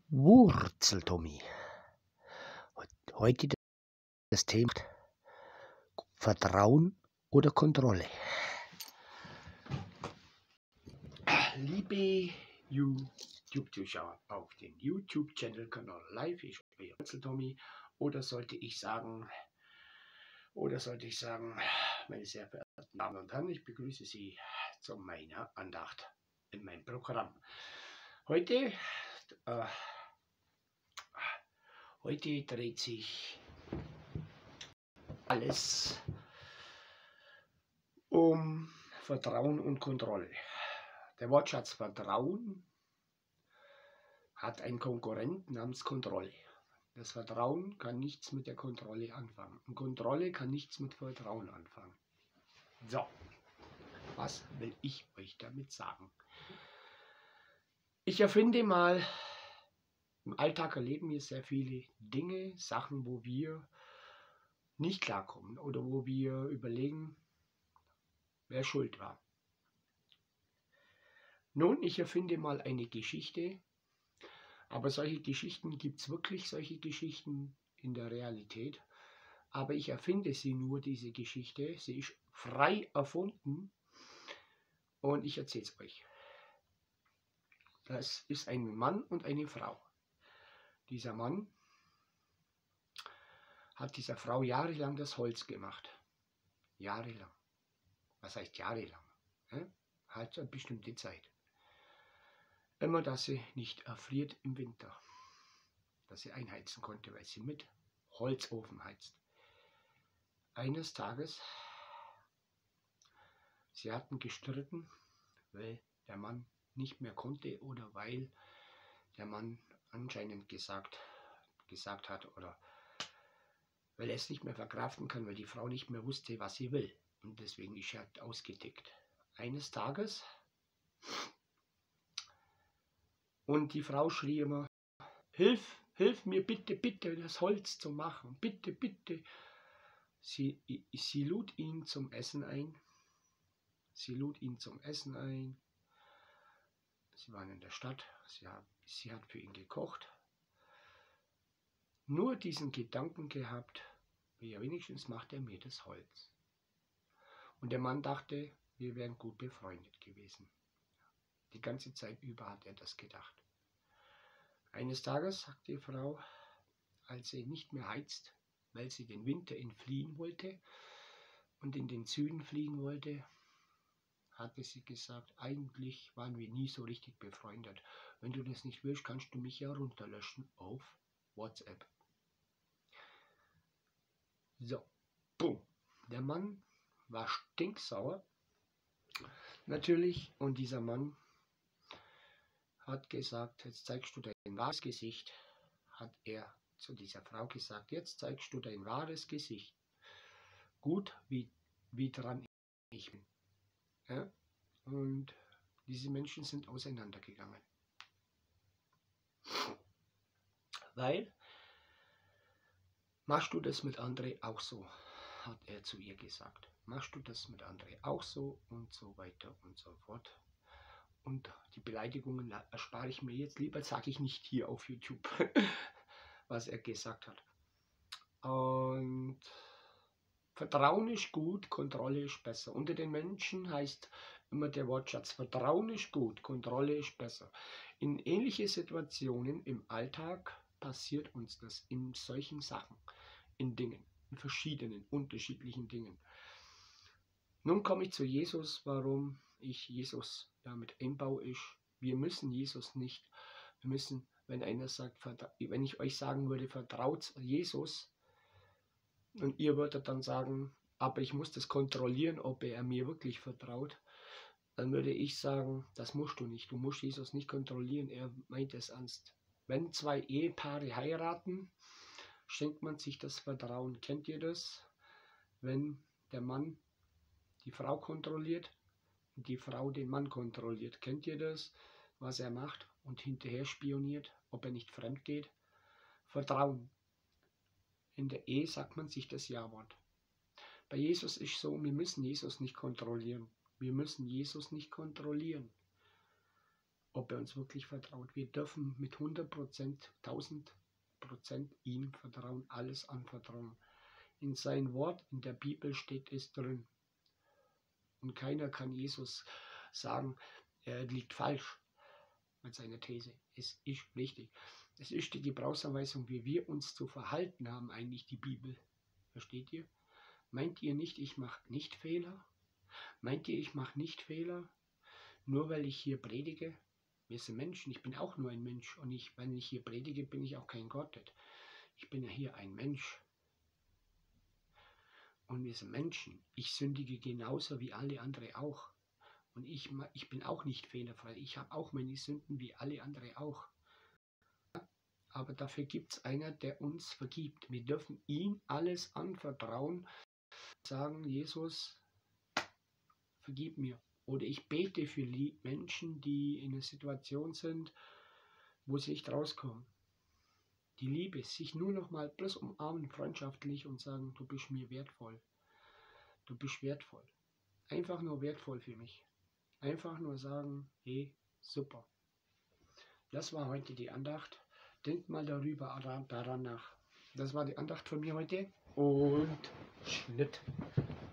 Wurzeltommy. Heute das Thema Vertrauen oder Kontrolle. Liebe YouTube-Zuschauer auf den YouTube-Channel-Kanal Live, ich bin Wurzeltommy, oder sollte ich sagen, meine sehr verehrten Damen und Herren, ich begrüße Sie zu meiner Andacht in meinem Programm. Heute dreht sich alles um Vertrauen und Kontrolle. Der Wortschatz Vertrauen hat einen Konkurrent namens Kontrolle. Das Vertrauen kann nichts mit der Kontrolle anfangen. Und Kontrolle kann nichts mit Vertrauen anfangen. So, was will ich euch damit sagen? Ich erfinde mal, im Alltag erleben wir sehr viele Dinge, Sachen, wo wir nicht klarkommen oder wo wir überlegen, wer schuld war. Nun, ich erfinde mal eine Geschichte, aber solche Geschichten gibt es wirklich, solche Geschichten in der Realität. Aber ich erfinde sie nur, diese Geschichte. Sie ist frei erfunden und ich erzähle es euch. Das ist ein Mann und eine Frau. Dieser Mann hat dieser Frau jahrelang das Holz gemacht. Jahrelang. Was heißt jahrelang? Halt eine bestimmte Zeit. Immer, dass sie nicht erfriert im Winter. Dass sie einheizen konnte, weil sie mit Holzofen heizt. Eines Tages, sie hatten gestritten, weil der Mann nicht mehr konnte oder weil der Mann anscheinend gesagt hat oder weil er es nicht mehr verkraften kann, weil die Frau nicht mehr wusste, was sie will. Und deswegen ist er ausgetickt. Eines Tages und die Frau schrie immer, hilf mir bitte, bitte, das Holz zu machen, bitte, bitte. Sie lud ihn zum Essen ein. Sie waren in der Stadt, sie hat für ihn gekocht. Nur diesen Gedanken gehabt, ja, wenigstens macht er mir das Holz. Und der Mann dachte, wir wären gut befreundet gewesen. Die ganze Zeit über hat er das gedacht. Eines Tages sagt die Frau, als sie nicht mehr heizt, weil sie den Winter entfliehen wollte und in den Süden fliegen wollte, hatte sie gesagt, eigentlich waren wir nie so richtig befreundet. Wenn du das nicht willst, kannst du mich ja runterlöschen auf WhatsApp. So, boom. Der Mann war stinksauer, natürlich, und dieser Mann hat gesagt, jetzt zeigst du dein wahres Gesicht, hat er zu dieser Frau gesagt, jetzt zeigst du dein wahres Gesicht. Gut, wie dran ich bin. Ja? Und diese Menschen sind auseinandergegangen. Weil, machst du das mit anderen auch so, hat er zu ihr gesagt. Machst du das mit anderen auch so und so weiter und so fort. Und die Beleidigungen erspare ich mir jetzt lieber, sage ich nicht hier auf YouTube, was er gesagt hat. Und Vertrauen ist gut, Kontrolle ist besser. Unter den Menschen heißt immer der Wortschatz, Vertrauen ist gut, Kontrolle ist besser. In ähnlichen Situationen im Alltag passiert uns das in solchen Sachen, in Dingen, in verschiedenen, unterschiedlichen Dingen. Nun komme ich zu Jesus, warum ich Jesus damit einbaue ist, wir müssen Jesus nicht, wir müssen, wenn einer sagt, wenn ich euch sagen würde, vertraut Jesus, und ihr würdet dann sagen, aber ich muss das kontrollieren, ob er mir wirklich vertraut, dann würde ich sagen, das musst du nicht, du musst Jesus nicht kontrollieren, er meint es ernst. Wenn zwei Ehepaare heiraten, schenkt man sich das Vertrauen. Kennt ihr das? Wenn der Mann die Frau kontrolliert und die Frau den Mann kontrolliert. Kennt ihr das, was er macht und hinterher spioniert, ob er nicht fremd geht? Vertrauen. In der Ehe sagt man sich das Ja-Wort. Bei Jesus ist so, wir müssen Jesus nicht kontrollieren. Wir müssen Jesus nicht kontrollieren. ob er uns wirklich vertraut. Wir dürfen mit 100%, 1000% ihm vertrauen, alles anvertrauen. In sein Wort, in der Bibel steht es drin. Und keiner kann Jesus sagen, er liegt falsch mit seiner These. Es ist richtig. Es ist die Gebrauchsanweisung, wie wir uns zu verhalten haben, eigentlich die Bibel. Versteht ihr? Meint ihr nicht, ich mache nicht Fehler? Meint ihr, ich mache nicht Fehler, nur weil ich hier predige? Wir sind Menschen, ich bin auch nur ein Mensch. Und wenn ich hier predige, bin ich auch kein Gott. Ich bin ja hier ein Mensch. Und wir sind Menschen. Ich sündige genauso wie alle anderen auch. Und ich bin auch nicht fehlerfrei. Ich habe auch meine Sünden wie alle anderen auch. Aber dafür gibt es einer, der uns vergibt. Wir dürfen ihm alles anvertrauen. Sagen, Jesus, vergib mir. Oder ich bete für Menschen, die in einer Situation sind, wo sie nicht rauskommen. Die Liebe, sich nur noch mal bloß umarmen, freundschaftlich und sagen, du bist mir wertvoll. Du bist wertvoll. Einfach nur wertvoll für mich. Einfach nur sagen, hey, super. Das war heute die Andacht. Denkt mal daran nach. Das war die Andacht von mir heute. Und Schnitt.